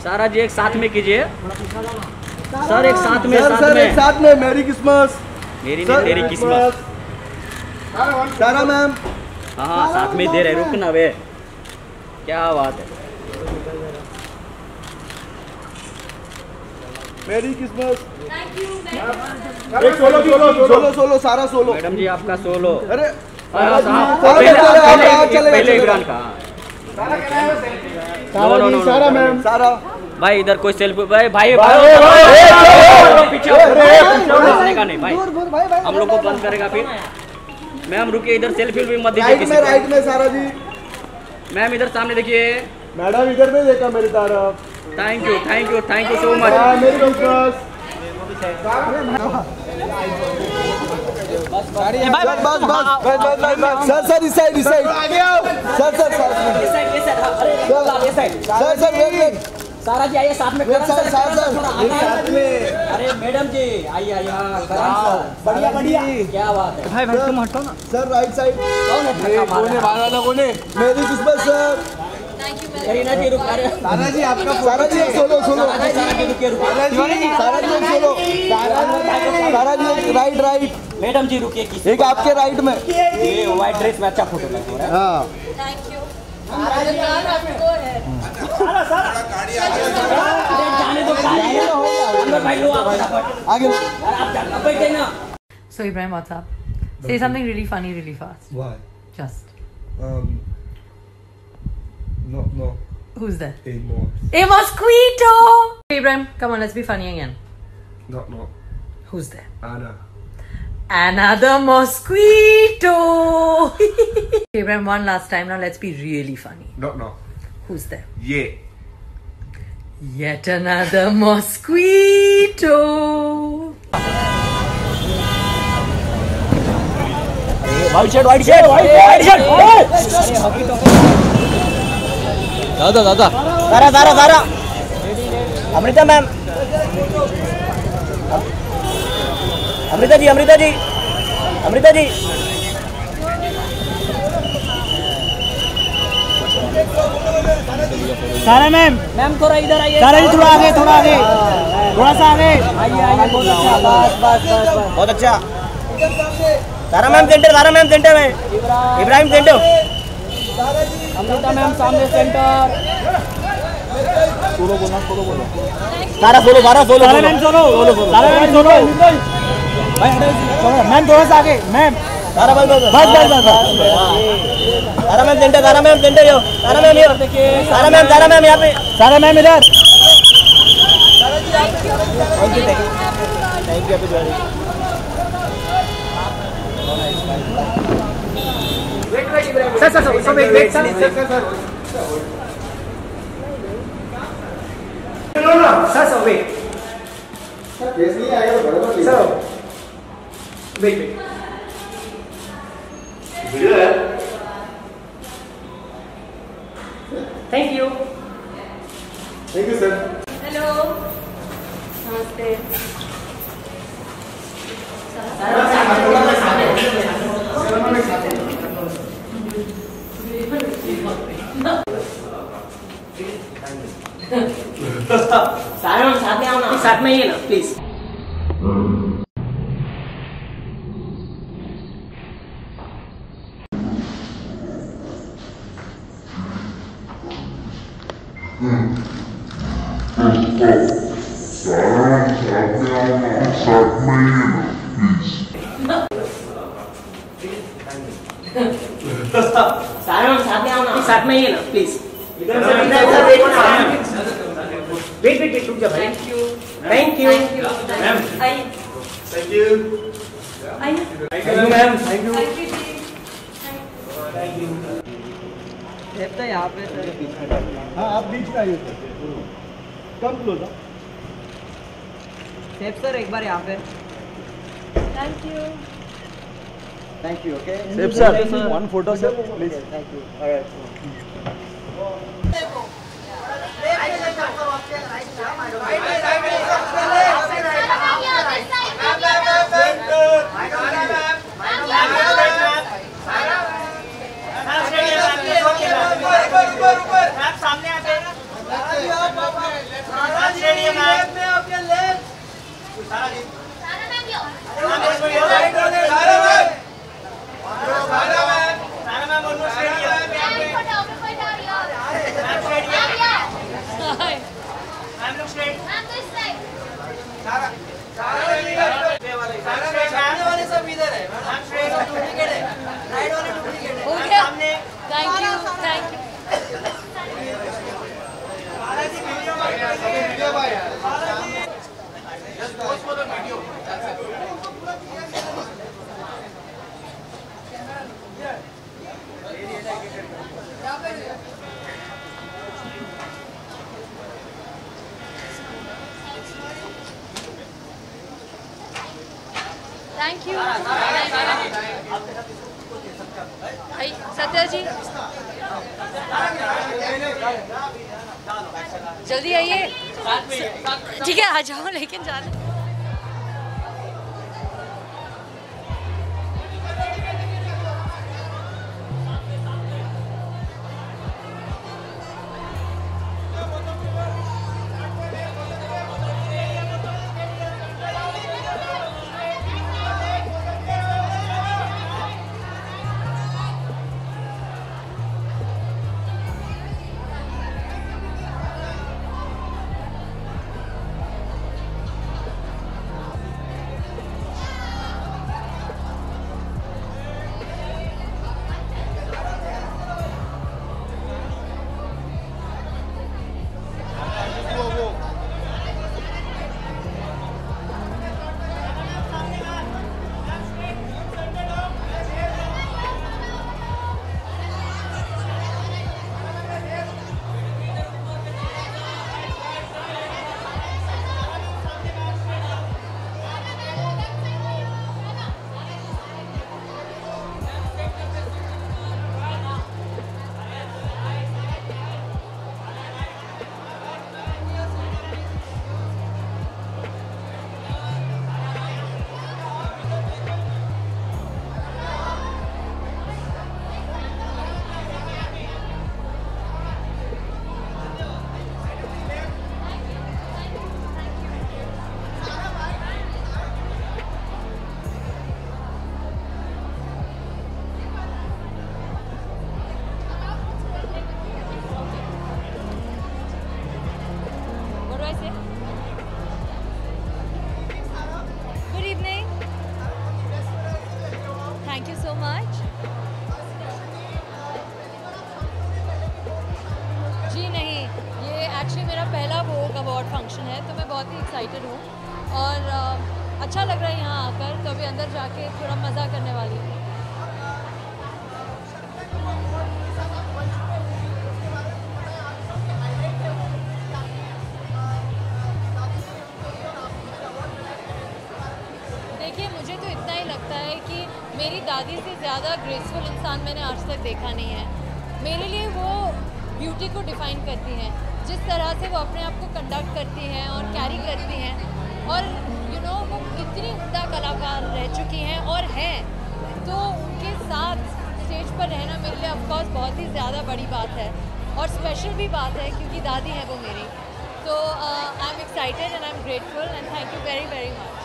सारा जी एक साथ में कीजिए सर, एक साथ में एक साथ में मेरी क्रिसमस। मेरी नहीं तेरी क्रिसमस। सारा मैम। हाँ साथ में दे रहे, रुकना वे, क्या बात है। Merry Christmas. Solo Sara solo. Madam ji आपका सोलो। अरे पहले इमरान का। सारा मैम। सारा भाई इधर कोई सेल्फी भाई पीछे का नहीं भाई, हम लोग को बंद करेगा फिर। मैम रुकिए, इधर सेल्फी मत दीजिए। राइट में सारा जी। मैम इधर सामने देखिए। मैडम इधर नहीं देखा मेरी तरफ। Thank you so much. Merry Christmas. Sir इस side sir wait. Sara ji आइए साथ में। साथ में। अरे मैडम जी आइए बढ़िया क्या बात है। भाई तुम हटो ना सर, राइट साइड। कौन है मेरी क्रिसमस सर। करीना जी रुक रहे। सारा जी आपका। सारा जी सोलो। सारा जी राइट। मैडम जी रुकिए, एक आपके राइट में। ये व्हाइट ड्रेस में अच्छा फोटो लग रहा है। हाँ thank you. So Ibrahim, what's up? Say something really funny, really fast. Why? Just. No. Who's there? Amos. A mosquito! Ibrahim, come on, let's be funny again. No. Who's there? Anna. Another mosquito! Ibrahim, one last time now, let's be really funny. No. Who's there? Yeah. Yet another mosquito! White shirt दादा Sara Amrita ma'am. Amrita ji सारा ma'am थोड़ा इधर आइए। सारा जी थोड़ा आगे थोड़ा सा आगे आइए बहुत अच्छा। सारा मैम सेंटर में। इब्राहिम सेंटर। अमृता मैम सामने centre. Solo Sara solo ma'am थोड़ा सा आगे मैम। सारा मैम बस। सारा मैम सेंटर सारा मैम देखिए। सारा मैम यहाँ पे। सारा मैम इधर। Thank you sir wait sir. Wait thank you sir. Hello नमस्ते। साथ में आओ ना, साथ में ही ना प्लीज। साथ में आओ ना, साथ में ही ना प्लीज। वेट रुक जा भाई। Thank you ma'am. Thank you ma'am. Thank you. तो यहाँ पे हाँ आप बीच में आइए। Come close. सेफ सर एक बार यहाँ पे। Thank you okay safe sir. One photo sir please. Thank you. Alright. सामने आते हैं। थैंक यू भाई सत्या जी, जल्दी आइए। ठीक है, आ जाओ, लेकिन जाना। Thank you so much. जी नहीं, ये एक्चुअली मेरा पहला वोग अवार्ड फंक्शन है, तो मैं बहुत ही एक्साइटेड हूँ और अच्छा लग रहा है यहाँ आकर। तो अभी अंदर जाके थोड़ा मज़ा करने वाली हूँ। देखिए, मुझे तो इतना ही लगता है कि मेरी दादी से ज़्यादा ग्रेसफुल इंसान मैंने आज तक देखा नहीं है। मेरे लिए वो ब्यूटी को डिफ़ाइन करती हैं, जिस तरह से वो अपने आप को कंडक्ट करती हैं और कैरी करती हैं, और वो इतनी उम्दा कलाकार रह चुकी हैं और हैं, तो उनके साथ स्टेज पर रहना मेरे लिए ऑफकोर्स बहुत ही ज़्यादा बड़ी बात है और स्पेशल भी बात है, क्योंकि दादी है वो मेरी। तो I am excited and I am grateful and thank you very very much.